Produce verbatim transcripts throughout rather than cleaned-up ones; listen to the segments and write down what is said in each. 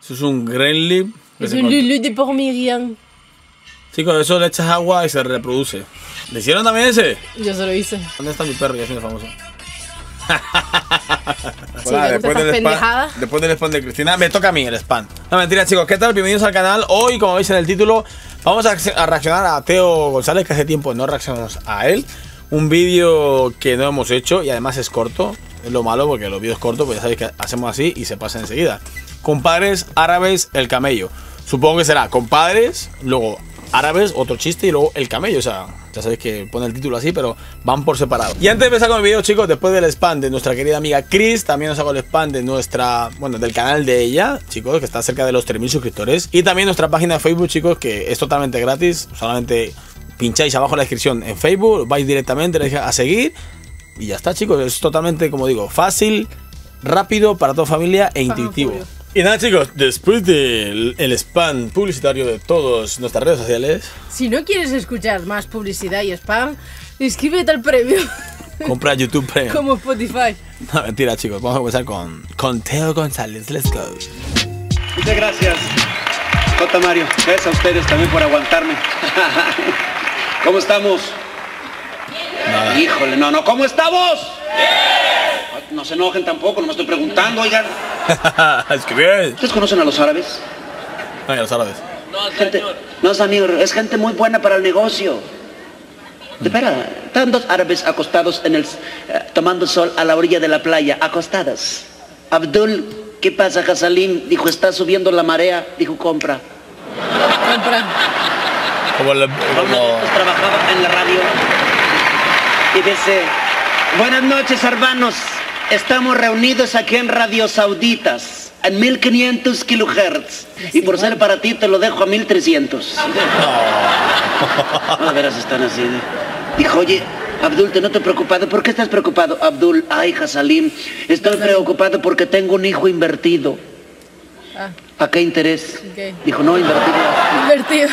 Eso es un Gremlin. Es un Lulu de Pormirian. Sí, con eso le echas agua y se reproduce. ¿Le hicieron también ese? Yo se lo hice. ¿Dónde está mi perro? Ya es muy famoso. Sí, Hola, después, del spam, después del spam de Cristina, me toca a mí el spam. No, mentira, chicos, ¿qué tal? Bienvenidos al canal. Hoy, como veis en el título, vamos a, a reaccionar a Teo González, que hace tiempo no reaccionamos a él. Un vídeo que no hemos hecho y además es corto. Es lo malo porque los vídeos cortos, pues ya sabéis que hacemos así y se pasa enseguida. Compadres árabes, el camello. Supongo que será compadres, luego árabes, otro chiste y luego el camello. O sea, ya sabéis que pone el título así, pero van por separado. Y antes de empezar con el vídeo, chicos, después del spam de nuestra querida amiga Chris, también os hago el spam de nuestra, bueno, del canal de ella, chicos, que está cerca de los tres mil suscriptores. Y también nuestra página de Facebook, chicos, que es totalmente gratis. Solamente pincháis abajo en la descripción en Facebook, vais directamente, le dais a seguir y ya está, chicos. Es totalmente, como digo, fácil, rápido para toda familia e intuitivo. Y nada, chicos, después del el spam publicitario de todas nuestras redes sociales, si no quieres escuchar más publicidad y spam, inscríbete al premio. Compra YouTube Premium. Como Spotify. No, mentira, chicos. Vamos a comenzar con, con Teo González. Let's go. Muchas gracias, J. Mario. Gracias a ustedes también por aguantarme. ¿Cómo estamos? Nada. Híjole, no, no. ¿Cómo estamos? No se enojen tampoco, no me estoy preguntando, oigan. Es que bien. ¿Ustedes conocen a los árabes? No, a los árabes. No, gente, no, señor, es gente muy buena para el negocio. De verdad, están dos árabes acostados en el, uh, tomando sol a la orilla de la playa, acostados. Abdul, ¿qué pasa, Hasalim? Dijo, está subiendo la marea. Dijo, compra. Compra. Como el, como... Pues trabajaba en la radio y dice, buenas noches, hermanos. Estamos reunidos aquí en Radio Sauditas, en mil quinientos kilohertz. Y por ser para ti te lo dejo a mil trescientos. No, de veras están así. Dijo, oye, Abdul, ¿te no te preocupado? ¿Por qué estás preocupado? Abdul, ay, Hasalim, estoy preocupado porque tengo un hijo invertido. Ah. ¿A qué interés? Okay. Dijo, no, invertido. Invertido.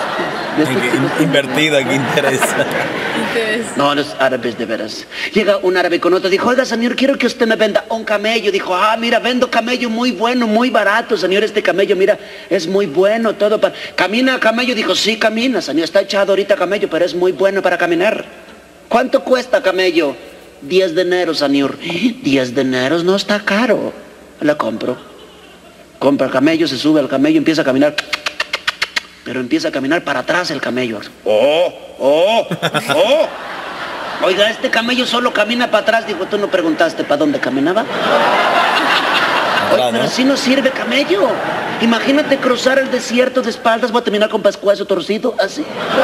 In, invertido, ¿qué interés? No, los árabes de veras. Llega un árabe con otro, dijo, oiga, señor, quiero que usted me venda un camello. Dijo, ah, mira, vendo camello muy bueno, muy barato, señor, este camello, mira, es muy bueno, todo para... ¿Camina camello? Dijo, sí, camina, señor, está echado ahorita camello, pero es muy bueno para caminar. ¿Cuánto cuesta camello? diez dineros, señor. diez dineros no está caro. La compro. Compra el camello, se sube al camello, empieza a caminar. Pero empieza a caminar para atrás el camello. ¡Oh! ¡Oh! ¡Oh! Oiga, este camello solo camina para atrás. Dijo, ¿tú no preguntaste para dónde caminaba? Oye, pero así no sirve camello. Imagínate cruzar el desierto de espaldas. Voy a terminar con pescuezo torcido. Así.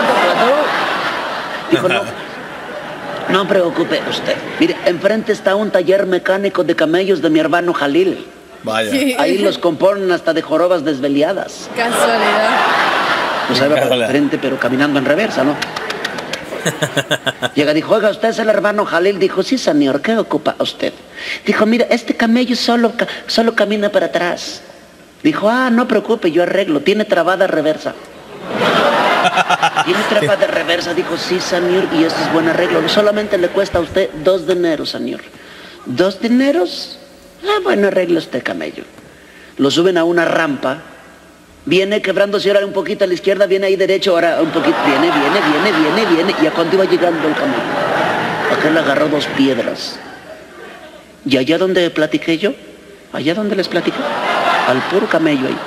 Dijo, no. No preocupe usted. Mire, enfrente está un taller mecánico de camellos de mi hermano Jalil. Vaya. Sí. Ahí los componen hasta de jorobas desveliadas. Casualidad. Pues ahí va para frente, pero caminando en reversa, ¿no? Llega, dijo, oiga, ¿usted es el hermano Jalil? Dijo, sí, señor, ¿qué ocupa usted? Dijo, mira, este camello solo, solo camina para atrás. Dijo, ah, no preocupe, yo arreglo, tiene trabada reversa. ¿Tiene trabada reversa? Dijo, sí, señor, y este es buen arreglo. Solamente le cuesta a usted dos dineros, señor. ¿Dos dineros? Ah, bueno, arregla usted camello. Lo suben a una rampa. Viene quebrándose ahora un poquito a la izquierda, viene ahí derecho, ahora un poquito, viene, viene, viene, viene, viene, y a cuando iba llegando el camello, aquel agarró dos piedras. ¿Y allá donde platiqué yo? ¿Allá donde les platiqué? Al puro camello ahí.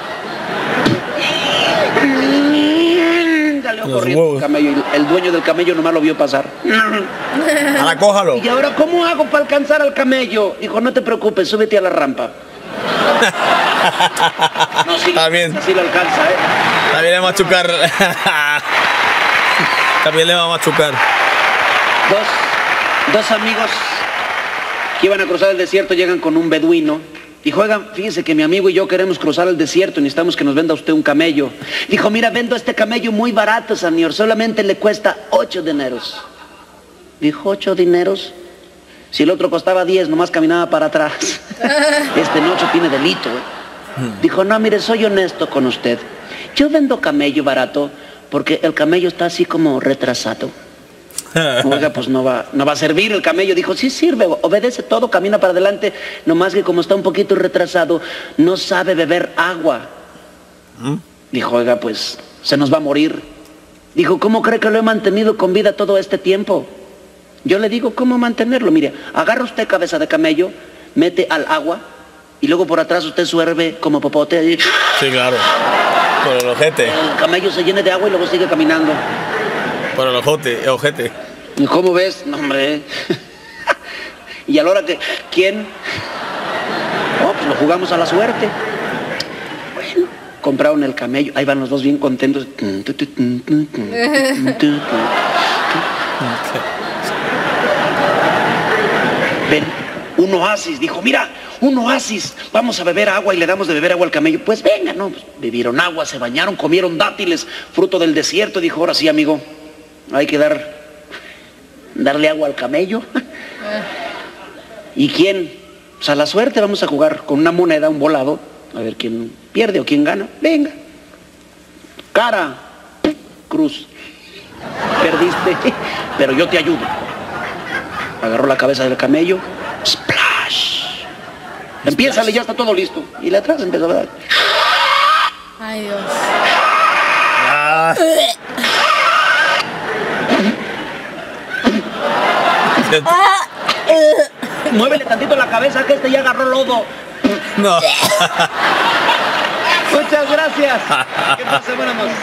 Salió corriendo el camello, y el dueño del camello nomás lo vio pasar. Ahora cójalo. ¿Y ahora cómo hago para alcanzar al camello? Dijo, no te preocupes, súbete a la rampa. No, sí, está bien. Sí lo alcanza, ¿eh? También le va a machucar. También le va a machucar. Dos, dos amigos que iban a cruzar el desierto llegan con un beduino. Dijo, oigan, fíjense que mi amigo y yo queremos cruzar el desierto y necesitamos que nos venda usted un camello. Dijo, mira, vendo este camello muy barato, señor, solamente le cuesta ocho dineros. Dijo, ¿ocho dineros? Si el otro costaba diez, nomás caminaba para atrás. Este noche tiene delito, ¿eh? Dijo, no, mire, soy honesto con usted. Yo vendo camello barato porque el camello está así como retrasado. Oiga, pues no va, no va a servir el camello. Dijo, sí sirve, obedece todo, camina para adelante. Nomás que como está un poquito retrasado, no sabe beber agua. ¿Mm? Dijo, oiga, pues se nos va a morir. Dijo, ¿cómo cree que lo he mantenido con vida todo este tiempo? Yo le digo, ¿cómo mantenerlo? Mire, agarra usted cabeza de camello, mete al agua y luego por atrás usted suerve como popote. Ahí. Sí, claro. Por el ojete. El camello se llene de agua y luego sigue caminando. Por el ojete, el ojete. ¿Y cómo ves? No, hombre. Y a la hora que... ¿Quién? Oh, pues lo jugamos a la suerte. Bueno, compraron el camello. Ahí van los dos bien contentos. Ven, un oasis. Dijo, mira, un oasis. Vamos a beber agua y le damos de beber agua al camello. Pues venga, no. Pues, bebieron agua, se bañaron, comieron dátiles, fruto del desierto. Dijo, ahora sí, amigo, hay que dar, darle agua al camello. ¿Y quién? Pues a la suerte vamos a jugar con una moneda, un volado. A ver quién pierde o quién gana. Venga. Cara, cruz. Perdiste, pero yo te ayudo. Agarró la cabeza del camello. ¡Splash! Empiézale, ya está todo listo. Y le atrás empezó a dar. Ay, Dios. Ah. Muévele tantito la cabeza que este ya agarró lodo. No. Muchas gracias. ¿Qué pasa, buenas noches?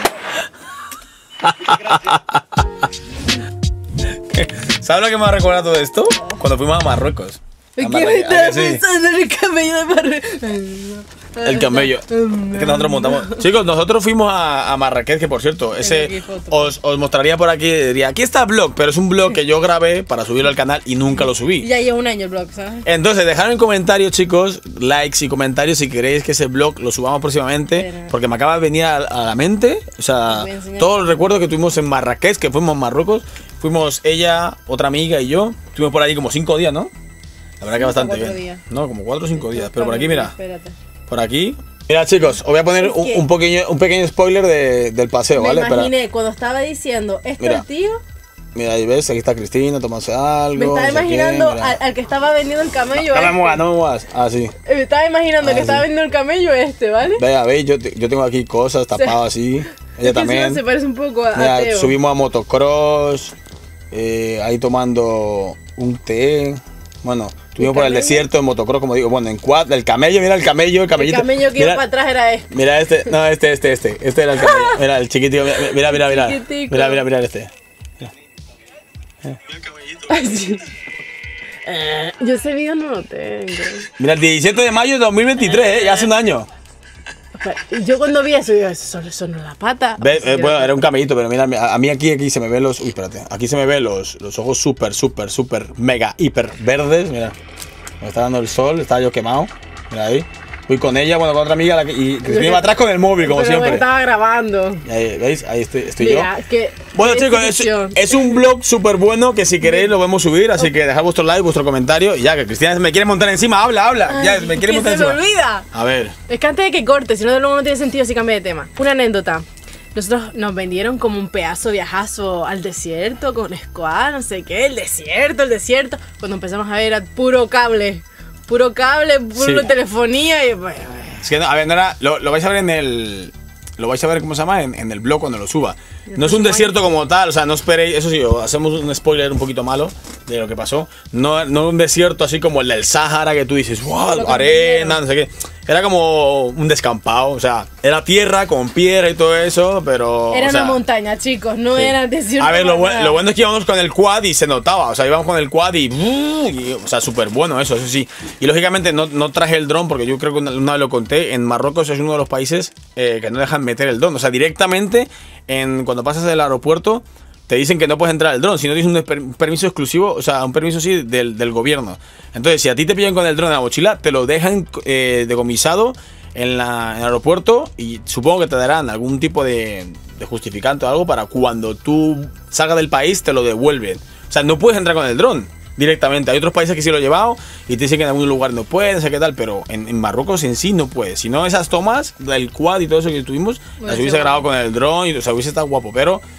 Gracias. ¿Sabes lo que me ha recordado todo esto? Cuando fuimos a Marruecos. ¿Qué A me Marrakech, estaba ¿a que sí? pensando en el camello de Marruecos? El camello. Es que nosotros montamos. Chicos, nosotros fuimos a, a Marrakech, que por cierto, ese os, os mostraría por aquí. Diría, aquí está el blog, pero es un blog que yo grabé para subirlo al canal y nunca lo subí. Ya lleva un año el blog, ¿sabes? Entonces, dejad en comentarios, chicos, likes y comentarios si queréis que ese blog lo subamos próximamente. Pero... porque me acaba de venir a, a la mente. O sea, todos los recuerdos que tuvimos en Marrakech, que fuimos en Marruecos. Fuimos ella, otra amiga y yo. Estuvimos por allí como cinco días, ¿no? La verdad que bastante bien. Días. No, como cuatro o cinco días. Pero por aquí, mira. Espérate. Por aquí. Mira, chicos, os voy a poner un, un, pequeño, un pequeño spoiler de, del paseo, me ¿vale? Me imaginé Espera. cuando estaba diciendo, ¿este mira, el tío? Mira, ahí ves, aquí está Cristina, tomándose algo. Me estaba no imaginando qué, al, al que estaba vendiendo el camello. No, no este. me muevas, no me muevas. Ah, sí. Me estaba imaginando ah, que sí. estaba vendiendo el camello este, ¿vale? Vea, veis, yo, yo tengo aquí cosas tapadas así. Ella es también. Se parece un poco a, mira, a Teo. Subimos a motocross, eh, ahí tomando un té. Bueno, estuvimos por el desierto en motocross, como digo, bueno, en quad, el camello, mira el camello, el camellito. El camello que mira, iba para atrás era este. Mira este, no, este, este, este, este era el camello, mira el chiquitito, mira, mira, mira, Chiquitico. mira, mira, mira este. Mira. Ay, sí. eh, yo ese video no lo tengo. Mira, el diecisiete de mayo de dos mil veintitrés, eh, ya hace un año. Y yo cuando vi eso, digo, eso, eso no es la pata. Ve, eh, bueno, era un camellito, pero mira, a mí aquí, aquí se me ven los, uy, espérate, aquí se me ven los, los ojos súper, súper, súper, mega, hiper verdes, mira. Me está dando el sol, estaba yo quemado. Mira ahí. Fui con ella, bueno, con otra amiga la que, y Cristina iba atrás con el móvil, como pero siempre. Me estaba grabando. Ahí, ¿veis? Ahí estoy, estoy Mira, yo. Que, bueno, chicos, es, es un blog súper bueno que si queréis lo podemos subir. Así que dejad vuestro like, vuestro comentario. Y ya, que Cristina me quiere montar encima. Habla, habla. Ay, ya, me quiere que montar se encima. me olvida. A ver. Es que antes de que corte, si no, luego no tiene sentido si cambia de tema. Una anécdota. Nosotros nos vendieron como un pedazo de viajazo al desierto con squad, no sé qué. El desierto, el desierto. Cuando empezamos a ver era puro cable. Puro cable, puro Sí. telefonía y bueno. Es que, no, a ver, no era, lo, lo vais a ver en el... Lo vais a ver, ¿cómo se llama? En, en el blog cuando lo suba. No es un desierto como tal, o sea, no esperéis... Eso sí, hacemos un spoiler un poquito malo de lo que pasó. No, no un desierto así como el del Sáhara que tú dices, wow, arena, no sé qué. Era como un descampado, o sea, era tierra con piedra y todo eso, pero... Era o sea, una montaña, chicos, no sí. era desierto. A ver, lo, para bu lo bueno es que íbamos con el quad y se notaba, o sea, íbamos con el quad y... y o sea, súper bueno eso, eso sí. Y lógicamente no, no traje el dron porque yo creo que una, una vez lo conté, en Marruecos es uno de los países eh, que no dejan meter el dron. O sea, directamente, en, cuando pasas del aeropuerto, te dicen que no puedes entrar el dron, si no tienes un, per un permiso exclusivo, o sea, un permiso sí del, del gobierno. Entonces, si a ti te pillan con el dron en la mochila, te lo dejan eh, decomisado en, la, en el aeropuerto y supongo que te darán algún tipo de, de justificante o algo para cuando tú salgas del país te lo devuelven. O sea, no puedes entrar con el dron directamente. Hay otros países que sí lo he llevado y te dicen que en algún lugar no puedes, no sé qué tal, pero en, en Marruecos en sí no puedes. Si no, esas tomas del quad y todo eso que tuvimos, bueno, las hubiese grabado con el dron y o sea, hubiese estado guapo, pero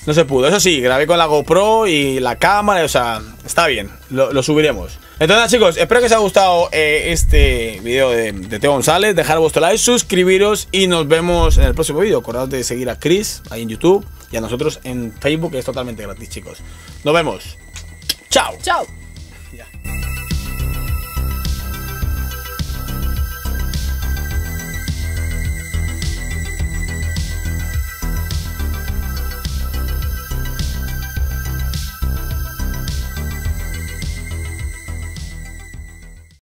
No se pudo. Eso sí, grabé con la GoPro y la cámara, o sea, está bien. Lo, lo subiremos. Entonces, chicos, espero que os haya gustado eh, este video de, de Teo González. Dejar vuestro like, suscribiros y nos vemos en el próximo video. Acordad de seguir a Chris ahí en YouTube y a nosotros en Facebook, que es totalmente gratis, chicos. Nos vemos. Chao. Chao. Ya.